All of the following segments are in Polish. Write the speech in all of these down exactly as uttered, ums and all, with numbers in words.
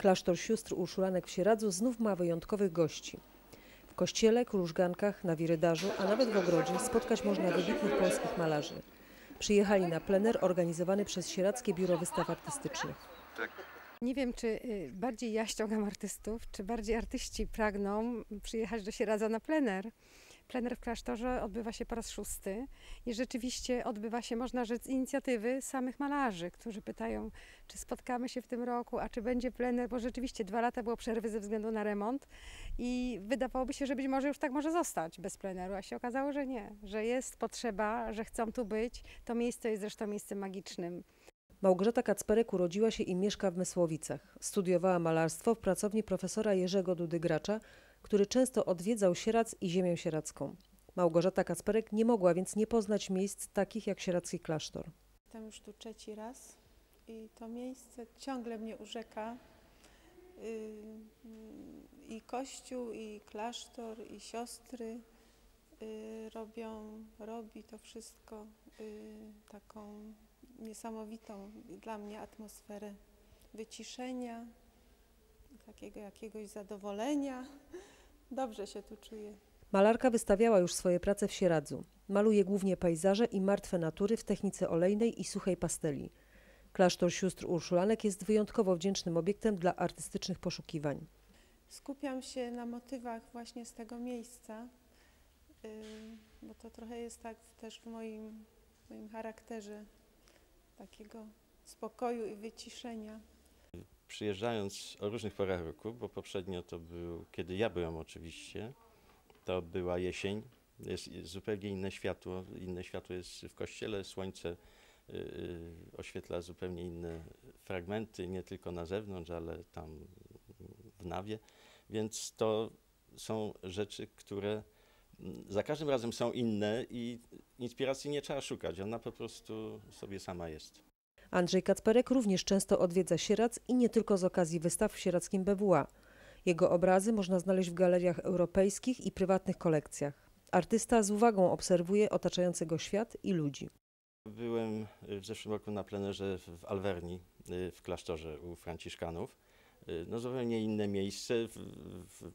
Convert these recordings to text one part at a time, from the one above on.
Klasztor sióstr Urszulanek w Sieradzu znów ma wyjątkowych gości. W kościele, krużgankach, na wirydarzu, a nawet w ogrodzie spotkać można wybitnych polskich malarzy. Przyjechali na plener organizowany przez Sieradzkie Biuro Wystaw Artystycznych. Nie wiem, czy bardziej ja ściągam artystów, czy bardziej artyści pragną przyjechać do Sieradza na plener. Plener w klasztorze odbywa się po raz szósty i rzeczywiście odbywa się, można rzec, z inicjatywy samych malarzy, którzy pytają, czy spotkamy się w tym roku, a czy będzie plener, bo rzeczywiście dwa lata było przerwy ze względu na remont i wydawałoby się, że być może już tak może zostać bez pleneru, a się okazało, że nie, że jest potrzeba, że chcą tu być. To miejsce jest zresztą miejscem magicznym. Małgorzata Kacperek urodziła się i mieszka w Mysłowicach. Studiowała malarstwo w pracowni profesora Jerzego Dudy Gracza, który często odwiedzał Sieradz i ziemię sieradzką. Małgorzata Kacperek nie mogła więc nie poznać miejsc takich jak sieradzki klasztor. Jestem już tu trzeci raz i to miejsce ciągle mnie urzeka. I kościół, i klasztor, i siostry robią, robi to wszystko taką niesamowitą dla mnie atmosferę wyciszenia, takiego jakiegoś zadowolenia. Dobrze się tu czuję. Malarka wystawiała już swoje prace w Sieradzu. Maluje głównie pejzaże i martwe natury w technice olejnej i suchej pasteli. Klasztor sióstr Urszulanek jest wyjątkowo wdzięcznym obiektem dla artystycznych poszukiwań. Skupiam się na motywach właśnie z tego miejsca, bo to trochę jest tak też w moim, w moim charakterze takiego spokoju i wyciszenia. Przyjeżdżając o różnych porach roku, bo poprzednio to był, kiedy ja byłem oczywiście, to była jesień, jest zupełnie inne światło, inne światło jest w kościele, słońce yy, oświetla zupełnie inne fragmenty, nie tylko na zewnątrz, ale tam w nawie, więc to są rzeczy, które za każdym razem są inne i inspiracji nie trzeba szukać, ona po prostu sobie sama jest. Andrzej Kacperek również często odwiedza Sieradz i nie tylko z okazji wystaw w sieradzkim B W A. Jego obrazy można znaleźć w galeriach europejskich i prywatnych kolekcjach. Artysta z uwagą obserwuje otaczający go świat i ludzi. Byłem w zeszłym roku na plenerze w Alverni, w klasztorze u Franciszkanów. No zupełnie inne miejsce, w, w,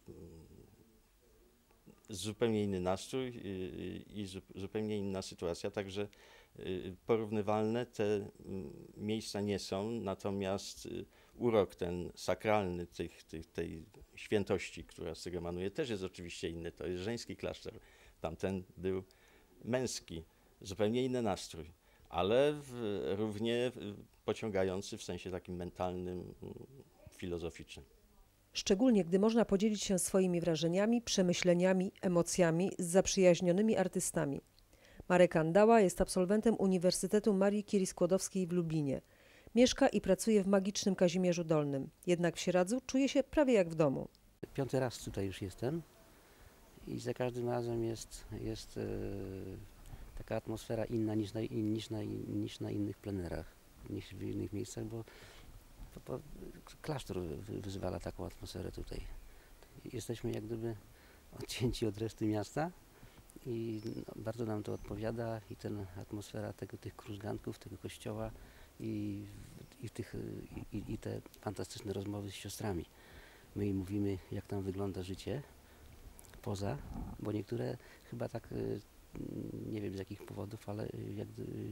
zupełnie inny nastrój i, i zupełnie inna sytuacja, także porównywalne te miejsca nie są, natomiast urok ten sakralny tych, tych, tej świętości, która z tego emanuje, też jest oczywiście inny. To jest żeński klasztor, tamten był męski, zupełnie inny nastrój, ale w, równie pociągający w sensie takim mentalnym, filozoficznym. Szczególnie gdy można podzielić się swoimi wrażeniami, przemyśleniami, emocjami z zaprzyjaźnionymi artystami. Marek Andała jest absolwentem Uniwersytetu Marii Curie-Skłodowskiej w Lublinie. Mieszka i pracuje w magicznym Kazimierzu Dolnym. Jednak w Sieradzu czuje się prawie jak w domu. Piąty raz tutaj już jestem i za każdym razem jest, jest e, taka atmosfera inna niż na, niż, na, niż na innych plenerach, niż w innych miejscach, bo, bo, bo klasztor wyzwala taką atmosferę tutaj. Jesteśmy jak gdyby odcięci od reszty miasta. I no, bardzo nam to odpowiada i ten atmosfera tego, tych krużganków, tego kościoła i, i, tych, i, i te fantastyczne rozmowy z siostrami. My im mówimy, jak tam wygląda życie poza, bo niektóre chyba tak, nie wiem z jakich powodów, ale jak,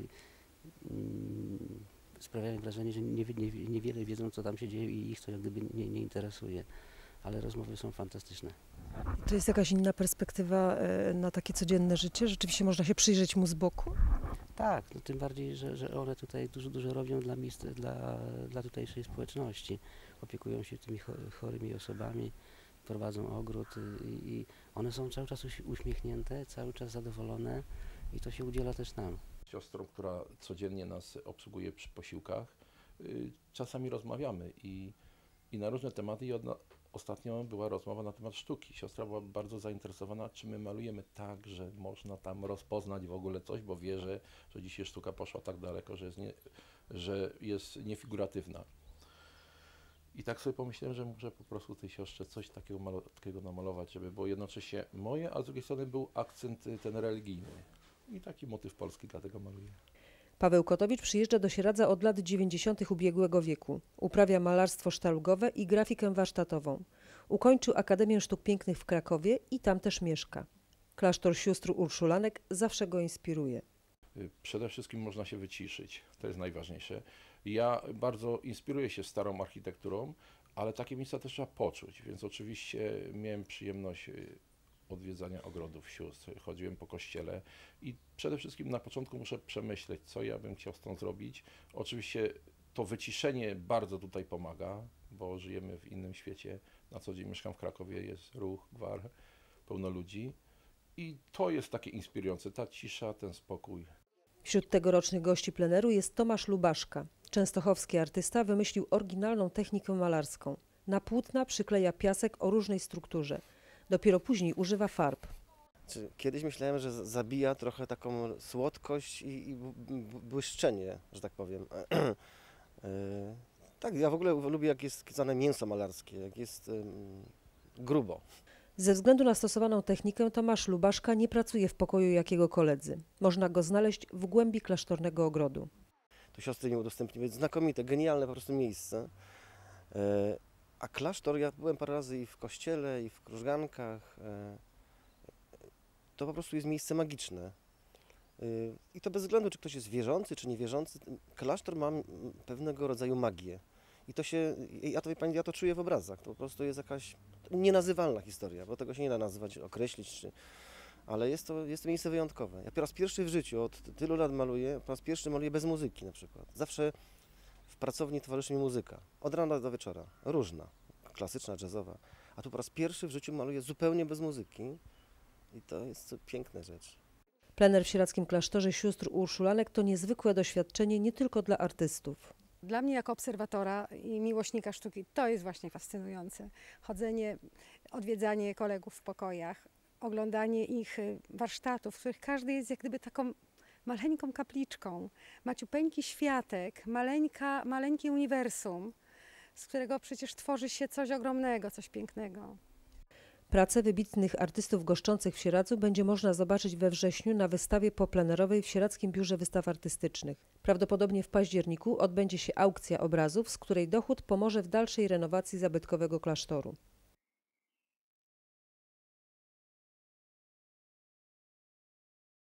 sprawiają wrażenie, że nie, nie, niewiele wiedzą, co tam się dzieje i ich to jak gdyby nie, nie interesuje, ale rozmowy są fantastyczne. To jest jakaś inna perspektywa na takie codzienne życie? Rzeczywiście można się przyjrzeć mu z boku? Tak, no tym bardziej, że, że one tutaj dużo, dużo robią dla miejsc, dla, dla tutejszej społeczności. Opiekują się tymi chorymi osobami, prowadzą ogród i, i one są cały czas uśmiechnięte, cały czas zadowolone i to się udziela też nam. Siostrą, która codziennie nas obsługuje przy posiłkach, czasami rozmawiamy i, i na różne tematy. I odna- Ostatnio była rozmowa na temat sztuki. Siostra była bardzo zainteresowana, czy my malujemy tak, że można tam rozpoznać w ogóle coś, bo wie, że, że dzisiaj sztuka poszła tak daleko, że jest, nie, że jest niefiguratywna. I tak sobie pomyślałem, że muszę po prostu tej siostrze coś takiego, malo- takiego namalować, żeby było jednocześnie moje, a z drugiej strony był akcent ten religijny. I taki motyw polski, dlatego maluję. Paweł Kotowicz przyjeżdża do Sieradza od lat dziewięćdziesiątych ubiegłego wieku. Uprawia malarstwo sztalugowe i grafikę warsztatową. Ukończył Akademię Sztuk Pięknych w Krakowie i tam też mieszka. Klasztor sióstr Urszulanek zawsze go inspiruje. Przede wszystkim można się wyciszyć, to jest najważniejsze. Ja bardzo inspiruję się starą architekturą, ale takie miejsca też trzeba poczuć, więc oczywiście miałem przyjemność odwiedzania ogrodów sióstr, chodziłem po kościele i przede wszystkim na początku muszę przemyśleć, co ja bym chciał stąd zrobić. Oczywiście to wyciszenie bardzo tutaj pomaga, bo żyjemy w innym świecie. Na co dzień mieszkam w Krakowie, jest ruch, gwar, pełno ludzi i to jest takie inspirujące, ta cisza, ten spokój. Wśród tegorocznych gości pleneru jest Tomasz Lubaszka. Częstochowski artysta wymyślił oryginalną technikę malarską. Na płótna przykleja piasek o różnej strukturze. Dopiero później używa farb. Kiedyś myślałem, że zabija trochę taką słodkość i, i błyszczenie, że tak powiem. Tak, ja w ogóle lubię, jak jest skizane mięso malarskie, jak jest um, grubo. Ze względu na stosowaną technikę Tomasz Lubaszka nie pracuje w pokoju jakiego koledzy. Można go znaleźć w głębi klasztornego ogrodu. To siostry mi udostępniły znakomite, genialne po prostu miejsce. E, a klasztor, ja byłem parę razy i w kościele, i w krużgankach. E, to po prostu jest miejsce magiczne. E, I to bez względu, czy ktoś jest wierzący, czy niewierzący. Klasztor ma pewnego rodzaju magię. I to się, ja to, wie pani, ja to czuję w obrazach. To po prostu jest jakaś nienazywalna historia, bo tego się nie da nazywać, określić, czy, ale jest to, jest to miejsce wyjątkowe. Ja po raz pierwszy w życiu, od tylu lat maluję, po raz pierwszy maluję bez muzyki na przykład. Zawsze w pracowni towarzyszy mi muzyka, od rana do wieczora, różna, klasyczna, jazzowa. A tu po raz pierwszy w życiu maluję zupełnie bez muzyki i to jest piękna rzecz. Plener w sieradzkim klasztorze sióstr Urszulanek to niezwykłe doświadczenie nie tylko dla artystów. Dla mnie jako obserwatora i miłośnika sztuki to jest właśnie fascynujące. Chodzenie, odwiedzanie kolegów w pokojach, oglądanie ich warsztatów, w których każdy jest jak gdyby taką maleńką kapliczką. Maciupeńki światek, maleńka, maleńkie uniwersum, z którego przecież tworzy się coś ogromnego, coś pięknego. Pracę wybitnych artystów goszczących w Sieradzu będzie można zobaczyć we wrześniu na wystawie poplenerowej w Sieradzkim Biurze Wystaw Artystycznych. Prawdopodobnie w październiku odbędzie się aukcja obrazów, z której dochód pomoże w dalszej renowacji zabytkowego klasztoru.